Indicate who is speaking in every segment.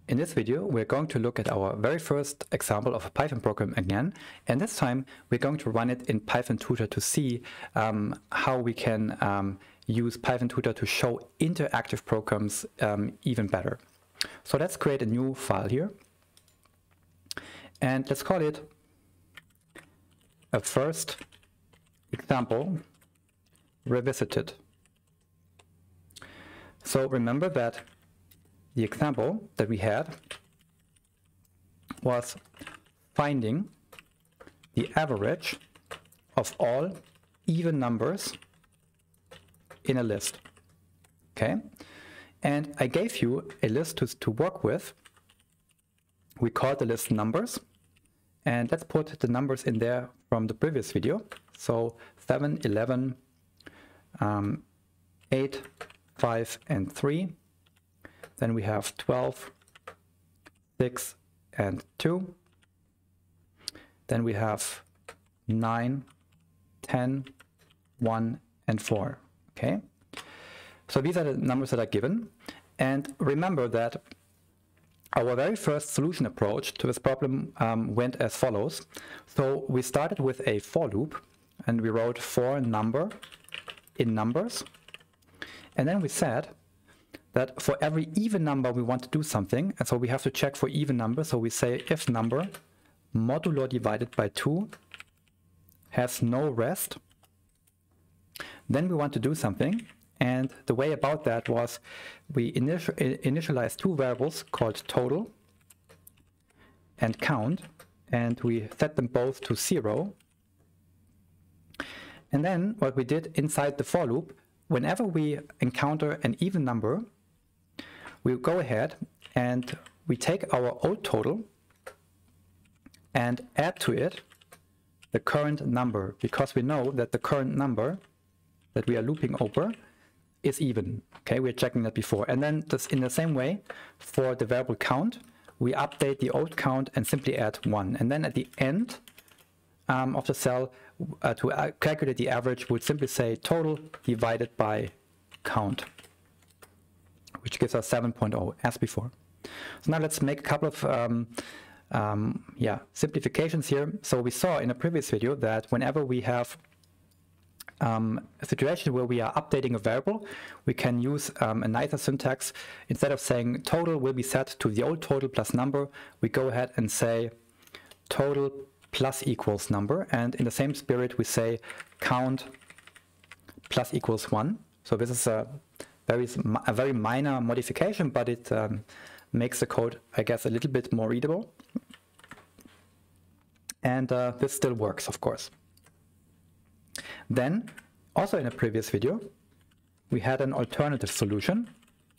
Speaker 1: In this video, we're going to look at our very first example of a Python program again, and this time we're going to run it in Python Tutor to see how we can use Python Tutor to show interactive programs even better. So let's create a new file here, and let's call it a first example revisited. So remember that the example that we had was finding the average of all even numbers in a list. Okay, and I gave you a list to work with. We called the list numbers, and let's put the numbers in there from the previous video. So 7, 11, 8, 5, and 3. Then we have 12, 6, and 2. Then we have 9, 10, 1, and 4. Okay, so these are the numbers that are given. And remember that our very first solution approach to this problem went as follows. So we started with a for loop, and we wrote for number in numbers. And then we said that for every even number we want to do something, and so we have to check for even numbers. So we say if number modulo divided by 2 has no rest, then we want to do something. And the way about that was we initialized two variables called total and count, and we set them both to 0. And then what we did inside the for loop, whenever we encounter an even number, we go ahead and we take our old total and add to it the current number, because we know that the current number that we are looping over is even. Okay, we're checking that before. And then just in the same way, for the variable count, we update the old count and simply add 1. And then at the end of the cell, to calculate the average, we'd simply say total divided by count, which gives us 7.0 as before. So now let's make a couple of simplifications here. So we saw in a previous video that whenever we have a situation where we are updating a variable, we can use a nicer syntax. Instead of saying total will be set to the old total plus number, we go ahead and say total plus equals number, and in the same spirit we say count plus equals 1. So this is a very minor modification, but it makes the code, I guess, a little bit more readable. And this still works, of course. Then, also in a previous video, we had an alternative solution.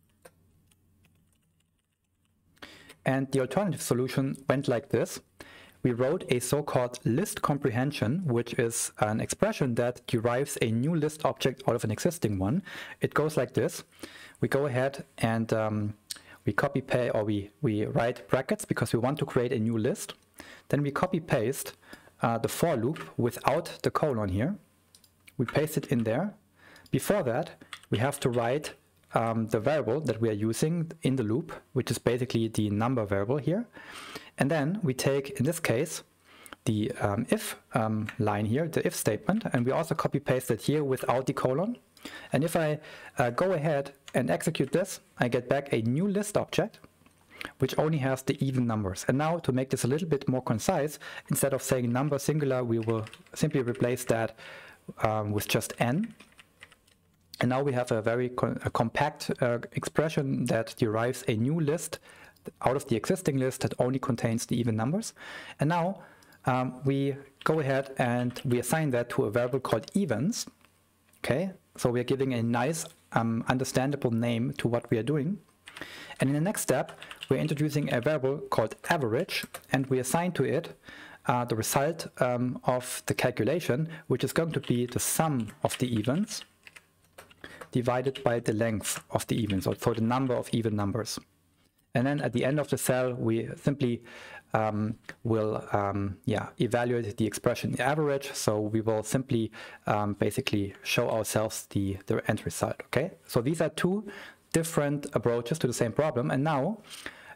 Speaker 1: And the alternative solution went like this. We wrote a so-called list comprehension, which is an expression that derives a new list object out of an existing one. It goes like this. We go ahead and we copy paste, or we write brackets because we want to create a new list. Then we copy paste the for loop without the colon here. We paste it in there. Before that, we have to write the variable that we are using in the loop, which is basically the number variable here. And then we take, in this case, the if line here, the if statement, and we also copy paste it here without the colon. And if I go ahead and execute this, I get back a new list object, which only has the even numbers. And now, to make this a little bit more concise, instead of saying number singular, we will simply replace that with just n. And now we have a very compact expression that derives a new list out of the existing list that only contains the even numbers. And now we go ahead and we assign that to a variable called evens. Okay, so we are giving a nice understandable name to what we are doing. And in the next step, we're introducing a variable called average, and we assign to it the result of the calculation, which is going to be the sum of the evens divided by the length of the evens, so the number of even numbers. And then at the end of the cell, we simply will evaluate the expression average. So we will simply basically show ourselves the end result. Okay, so these are two different approaches to the same problem. And now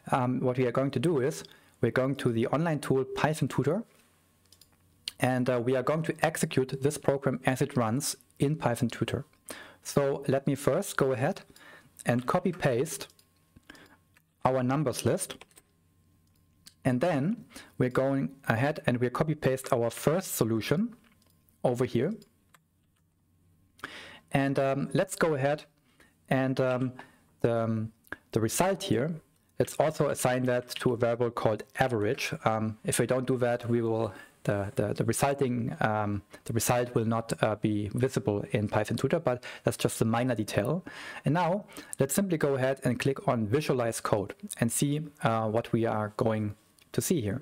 Speaker 1: what we are going to do is we're going to the online tool Python Tutor, and we are going to execute this program as it runs in Python Tutor. So let me first go ahead and copy paste our numbers list, and then we're going ahead and we copy paste our first solution over here. And let's go ahead and the result here, let's also assign that to a variable called average. If we don't do that, we will the result will not be visible in Python Tutor, but that's just a minor detail. And now let's simply go ahead and click on Visualize Code and see what we are going to see here.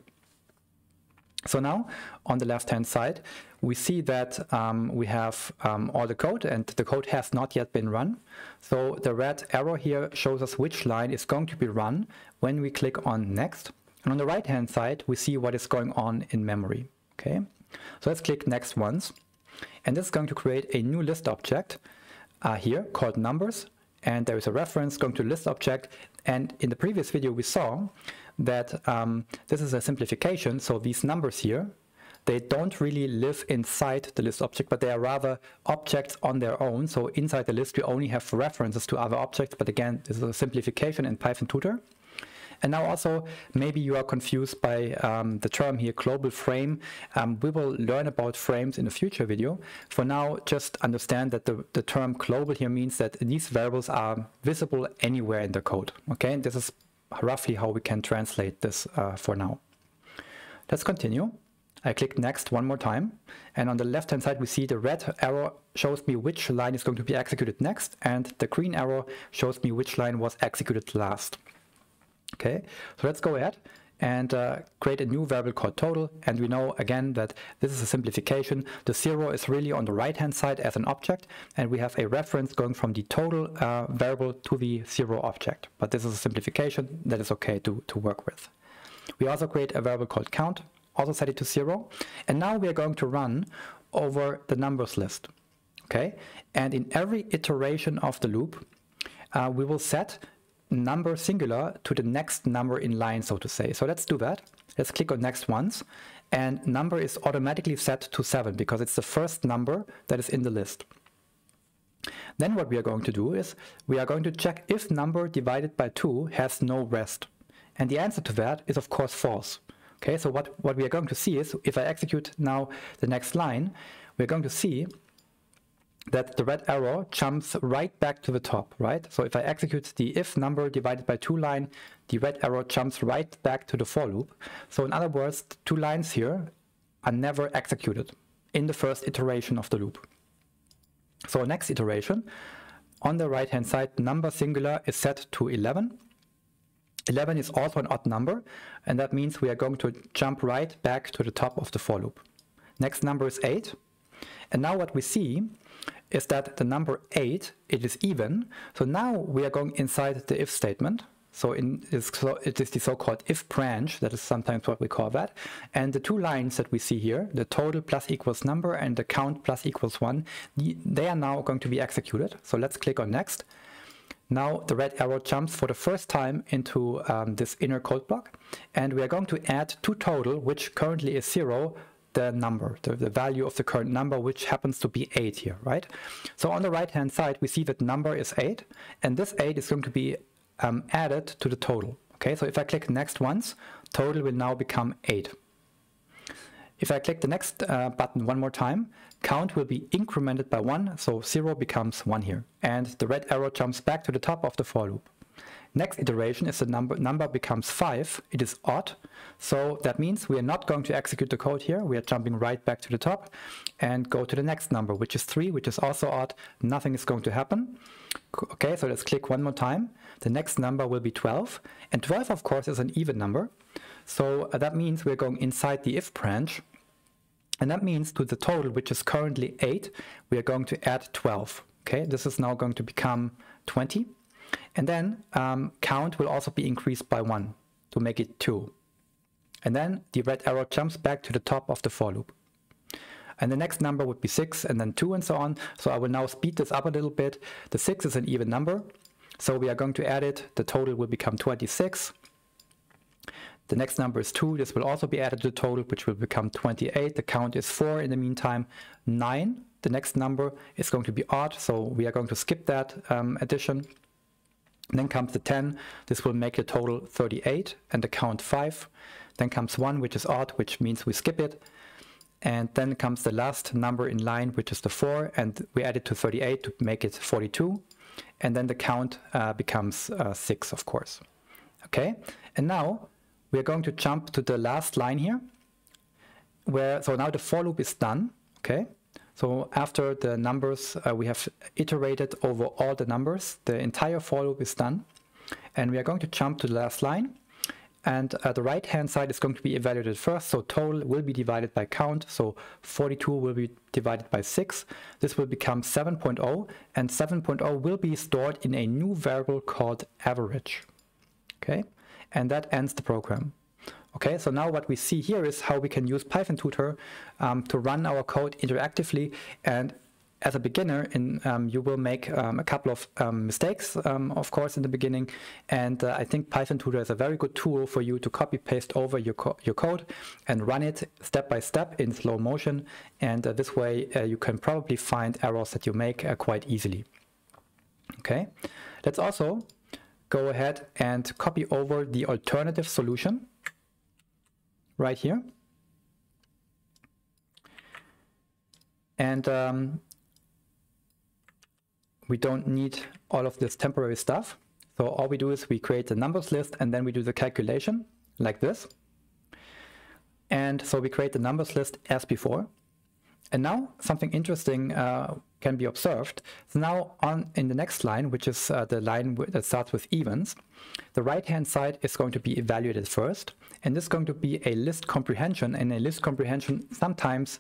Speaker 1: So now on the left hand side we see that we have all the code, and the code has not yet been run. So the red arrow here shows us which line is going to be run when we click on Next. And on the right hand side we see what is going on in memory. Okay, so let's click Next once, and this is going to create a new list object here called numbers, and there is a reference going to list object. And in the previous video we saw that this is a simplification, so these numbers here, they don't really live inside the list object, but they are rather objects on their own. So inside the list we only have references to other objects, but again this is a simplification in Python Tutor. And now also maybe you are confused by the term here, global frame. We will learn about frames in a future video. For now, just understand that the term global here means that these variables are visible anywhere in the code. Okay, and this is roughly how we can translate this for now. Let's continue. I click Next one more time, and on the left hand side we see the red arrow shows me which line is going to be executed next, and the green arrow shows me which line was executed last. Okay, so let's go ahead and create a new variable called total, and we know again that this is a simplification. The 0 is really on the right hand side as an object, and we have a reference going from the total variable to the 0 object, but this is a simplification that is okay to work with. We also create a variable called count, also set it to 0, and now we are going to run over the numbers list. Okay, and in every iteration of the loop we will set number singular to the next number in line, so to say. So let's do that. Let's click on Next once, and number is automatically set to 7 because it's the first number that is in the list. Then what we are going to do is we are going to check if number divided by 2 has no rest, and the answer to that is of course false. Okay, so what we are going to see is if I execute now the next line, we're going to see that the red arrow jumps right back to the top, right? So if I execute the if number divided by 2 line, the red arrow jumps right back to the for loop. So in other words, 2 lines here are never executed in the first iteration of the loop. So next iteration, on the right hand side, number singular is set to 11. 11 is also an odd number, and that means we are going to jump right back to the top of the for loop. Next number is 8. And now what we see is that the number 8, it is even. So now we are going inside the if statement. So it is the so-called if branch, that is sometimes what we call that. And the 2 lines that we see here, the total plus equals number and the count plus equals 1, they are now going to be executed. So let's click on Next. Now the red arrow jumps for the first time into this inner code block, and we are going to add to total, which currently is 0, the number, the value of the current number, which happens to be 8 here, right? So on the right hand side we see that number is 8, and this 8 is going to be added to the total. Okay, so if I click Next once, total will now become 8. If I click the next button one more time, count will be incremented by 1, so 0 becomes 1 here, and the red arrow jumps back to the top of the for loop. Next iteration is the number becomes 5. It is odd, so that means we are not going to execute the code here. We are jumping right back to the top and go to the next number, which is 3, which is also odd. Nothing is going to happen. Okay, so let's click one more time. The next number will be 12, and 12 of course is an even number, so that means we're going inside the if branch, and that means to the total, which is currently 8, we are going to add 12. Okay, this is now going to become 20. And then count will also be increased by 1 to make it 2. And then the red arrow jumps back to the top of the for loop. And the next number would be 6, and then 2, and so on. So I will now speed this up a little bit. The 6 is an even number, so we are going to add it. The total will become 26. The next number is 2. This will also be added to the total, which will become 28. The count is 4 in the meantime. 9, the next number, is going to be odd, so we are going to skip that addition. And then comes the 10. This will make the total 38 and the count 5. Then comes 1, which is odd, which means we skip it. And then comes the last number in line, which is the 4, and we add it to 38 to make it 42. And then the count becomes 6, of course. Okay, and now we are going to jump to the last line here, so now the for loop is done. Okay, so after the numbers, we have iterated over all the numbers, the entire for loop is done. And we are going to jump to the last line. And the right hand side is going to be evaluated first, so total will be divided by count, so 42 will be divided by 6. This will become 7.0, and 7.0 will be stored in a new variable called average. Okay, and that ends the program. Okay, so now what we see here is how we can use Python Tutor to run our code interactively. And as a beginner, you will make a couple of mistakes, of course, in the beginning. And I think Python Tutor is a very good tool for you to copy-paste over your code and run it step by step in slow motion. And this way, you can probably find errors that you make quite easily. Okay, let's also go ahead and copy over the alternative solution right here. And we don't need all of this temporary stuff. So all we do is we create the numbers list and then we do the calculation like this. And so we create the numbers list as before. And now something interesting can be observed. So now in the next line, which is the line that starts with evens, the right-hand side is going to be evaluated first. And this is going to be a list comprehension. And a list comprehension sometimes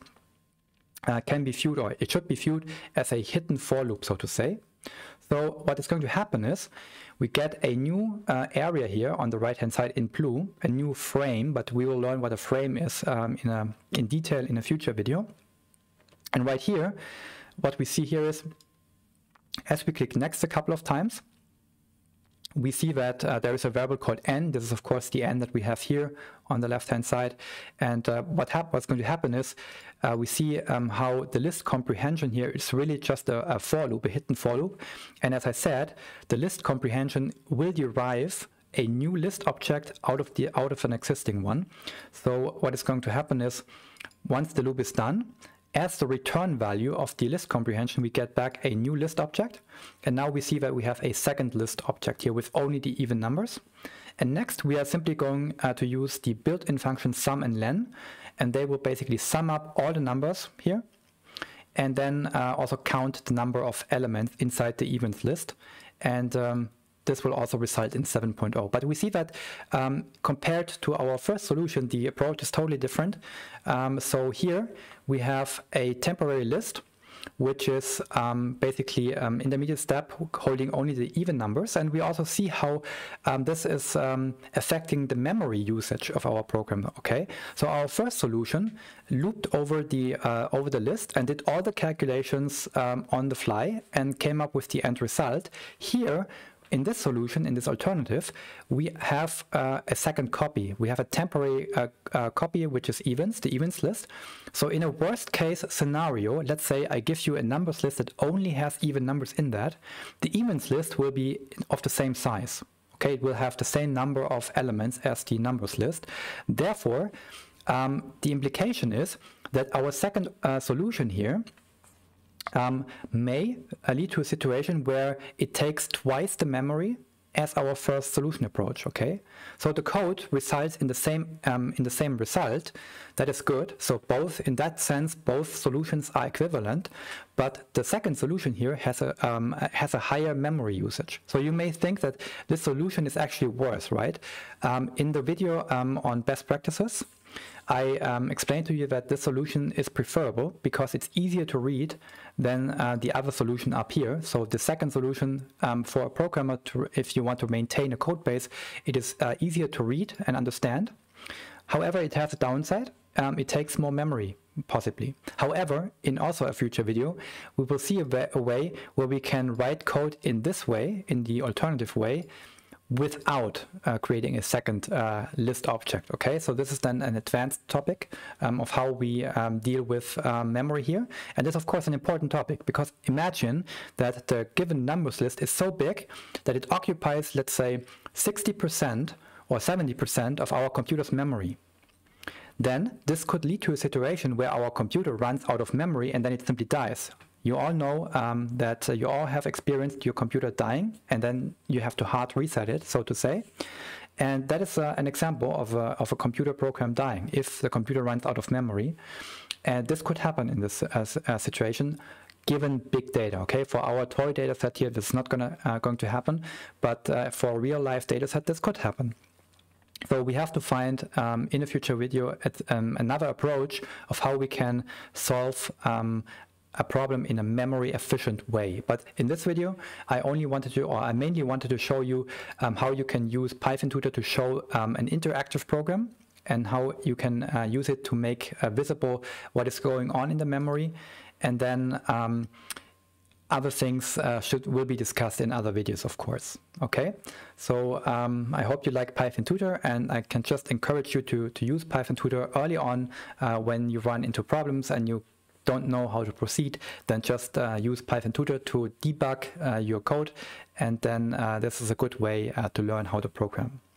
Speaker 1: can be viewed, or it should be viewed as a hidden for loop, so to say. So what is going to happen is we get a new area here on the right hand side in blue, a new frame, but we will learn what a frame is in detail in a future video. And right here, what we see here is, as we click next a couple of times, we see that there is a variable called n. This is, of course, the n that we have here on the left-hand side. And what's going to happen is we see how the list comprehension here is really just a for loop, a hidden for loop. And as I said, the list comprehension will derive a new list object out of an existing one. So what is going to happen is, once the loop is done, as the return value of the list comprehension, we get back a new list object. And now we see that we have a second list object here with only the even numbers. And next, we are simply going to use the built-in function sum and len. And they will basically sum up all the numbers here. And then also count the number of elements inside the evens list. And this will also result in 7.0. But we see that compared to our first solution, the approach is totally different. So here we have a temporary list, which is basically intermediate step holding only the even numbers. And we also see how this is affecting the memory usage of our program. Okay, so our first solution looped over the list and did all the calculations on the fly and came up with the end result. Here, in this solution, in this alternative, we have a second copy. We have a temporary copy, which is evens, the evens list. So in a worst case scenario, let's say I give you a numbers list that only has even numbers in that, the evens list will be of the same size. Okay, it will have the same number of elements as the numbers list. Therefore, the implication is that our second solution here may lead to a situation where it takes twice the memory as our first solution approach. Okay, so the code results in the same result. That is good. So both, in that sense, both solutions are equivalent. But the second solution here has a higher memory usage. So you may think that this solution is actually worse, right? In the video on best practices, I explained to you that this solution is preferable because it's easier to read than the other solution up here. So the second solution for a programmer, if you want to maintain a code base, it is easier to read and understand. However, it has a downside. It takes more memory, possibly. However, in also a future video, we will see a way where we can write code in this way, in the alternative way, without creating a second list object. Okay, so this is then an advanced topic of how we deal with memory here. And this is of course an important topic, because imagine that the given numbers list is so big that it occupies, let's say, 60% or 70% of our computer's memory. Then this could lead to a situation where our computer runs out of memory and then it simply dies. You all know that you all have experienced your computer dying, and then you have to hard reset it, so to say. And that is an example of a computer program dying if the computer runs out of memory. And this could happen in this situation, given big data. Okay, for our toy data set here, this is not going to happen, but for a real life data set, this could happen. So we have to find in a future video another approach of how we can solve a problem in a memory efficient way. But in this video, I mainly wanted to show you how you can use Python Tutor to show an interactive program, and how you can use it to make visible what is going on in the memory. And then other things will be discussed in other videos, of course. Okay, so I hope you like Python Tutor, and I can just encourage you to use Python Tutor early on when you run into problems and you don't know how to proceed. Then just use Python Tutor to debug your code, and then this is a good way to learn how to program.